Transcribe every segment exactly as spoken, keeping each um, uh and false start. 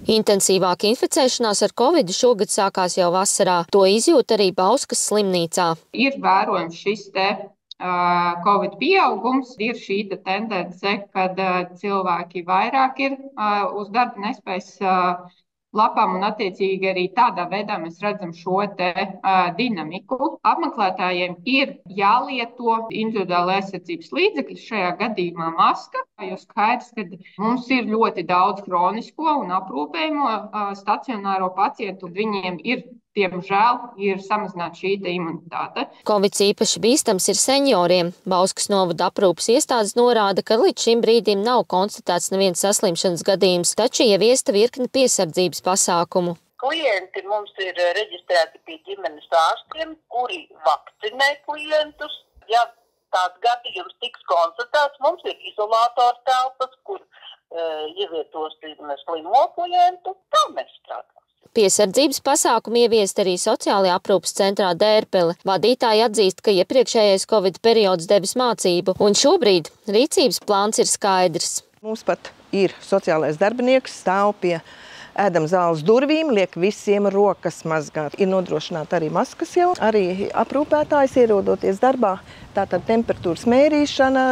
Intensīvāka inficēšanās ar covidu šogad sākās jau vasarā. To izjūt arī Bauskas slimnīcā. Ir vērojams šis te uh, Covid pieaugums, ir šī te tendence, kad uh, cilvēki vairāk ir uh, uz darba nespējas uh, lapām un attiecīgi arī tādā veidā mēs redzam šo te uh, dinamiku. Apmeklētājiem ir jālieto individuāla aizsardzības līdzekļi, šajā gadījumā maska, jo skaidrs, ka mums ir ļoti daudz kronisko un aprūpējumu uh, stacionāro pacientu, viņiem ir Diemžēl ir samazināta šī imunitāte. Covids īpaši bīstams ir senioriem. Bauskas novada aprūpes iestādes norāda, ka līdz šim brīdim nav konstatēts neviens saslimšanas gadījums, taču ieviesta virkne piesardzības pasākumu. Klienti mums ir reģistrēti pie ģimenes ārstiem, kuri vakcinē klientus. Ja tāds gadījums tiks konstatēts, mums ir izolātora telpas, kur uh, ievietosim slimo klientu. Tā mēs strādājam. Piesardzības pasākumu ieviest arī sociālajā aprūpes centrā Dērpele. Vadītāji atzīst, ka iepriekšējais Covid periods devis mācību, un šobrīd rīcības plāns ir skaidrs. Mums pat ir sociālais darbinieks, stāv pie ēdam zāles durvīm, liek visiem rokas mazgāt. Ir nodrošināta arī maskas jau, arī aprūpētājs ierodoties darbā, tātad temperatūras mērīšana,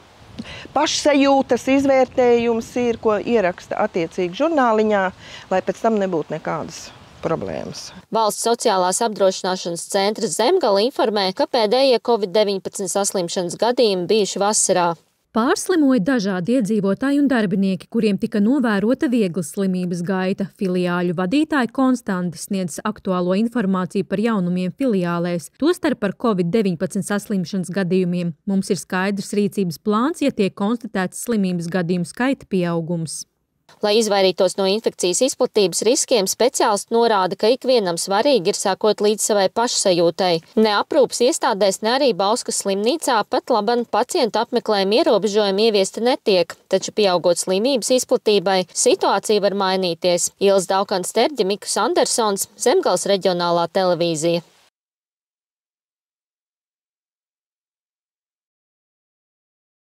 pašsajūtas izvērtējums ir, ko ieraksta attiecīgi žurnāliņā, lai pēc tam nebūtu nekādas problēmas. Valsts sociālās apdrošināšanas centrs Zemgala informē, ka pēdējie Covid deviņpadsmit saslimšanas gadījumi bijuši vasarā. Pārslimoja dažādi iedzīvotāji un darbinieki, kuriem tika novērota viegla slimības gaita. Filiāļu vadītāji konstanti sniedz aktuālo informāciju par jaunumiem filiālēs, tostarp par Covid deviņpadsmit saslimšanas gadījumiem. Mums ir skaidrs rīcības plāns, ja tiek konstatēts slimības gadījumu skaita pieaugums. Lai izvairītos no infekcijas izplatības riskiem, speciālisti norāda, ka ikvienam svarīgi ir sekot līdz savai pašsajūtai. Ne aprūpes iestādēs, ne arī Bauskas slimnīcā pat laban pacientu apmeklējuma ierobežojumi ieviesti netiek, taču pieaugot slimības izplatībai, situācija var mainīties. Ilze Daukans Terģe, Mikus Andersons, Zemgales reģionālā televīzija.